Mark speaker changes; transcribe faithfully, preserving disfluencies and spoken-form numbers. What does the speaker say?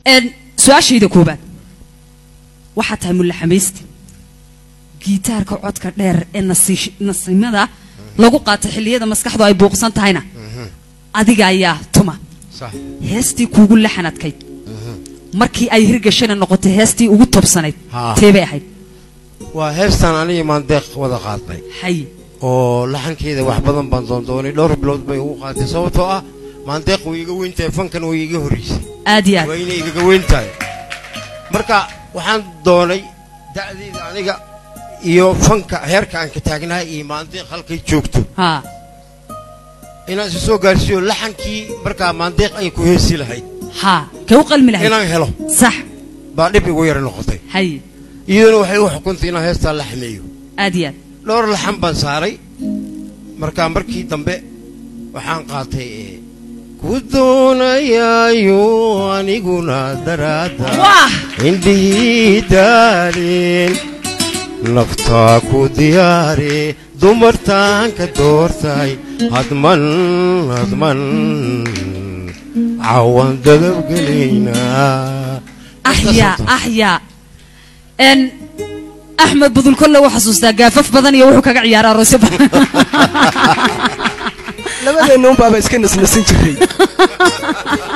Speaker 1: ان سؤال شيء كوبان waxaa tahay mulaxamaysti gitaarka codka dheer ee nasiimada lagu qaatay xilliyada maskaxdu ay buuqsan tahayna adiga ayaa tuma
Speaker 2: صح
Speaker 1: heestii kuugu laxanadkay markii ay hirgashana noqotay heestii ugu tobsanayd teebay ahayd
Speaker 2: waa heestan aniga maandeeq wada qaatay
Speaker 1: hay
Speaker 2: oo laxankeeda wax badan baan doondoonay dhowr bilood bay ugu qaatay sababtoo ah maandeeq way iga weyntahay fankan way iga horeysay
Speaker 1: aad iyo aad
Speaker 2: way inay iga weyntahay marka waxaan doonay da'deeda aniga iyo fanka heerka aan ka taagnahay iyo maandeeq halkay joogto
Speaker 1: ha
Speaker 2: inaan soo gaarsiyo laxankii marka maandeeq ay ku heesi lahayd
Speaker 1: ha ka qalmi lahayd
Speaker 2: inaan helo
Speaker 1: sax
Speaker 2: baa dhib igu yar noqotay
Speaker 1: hay
Speaker 2: iyaduna waxay u xukuntay inaan heestaa laxmeeyo
Speaker 1: aad iyo aad
Speaker 2: dhowr laxan baan saaray marka markii dambe waxaan qaatay ku doonayaayo aniguna daraada indhihii daalin naftaa ku diyaari dumartaan ka doortay hadman hadman cawan dadabgelaynaa
Speaker 1: axyaa axyaa n أحمد بدل كله وحسوسته قافف بدني وحو كاع عيار روسي
Speaker 3: لما نوم بابا اسكن نسنسن جري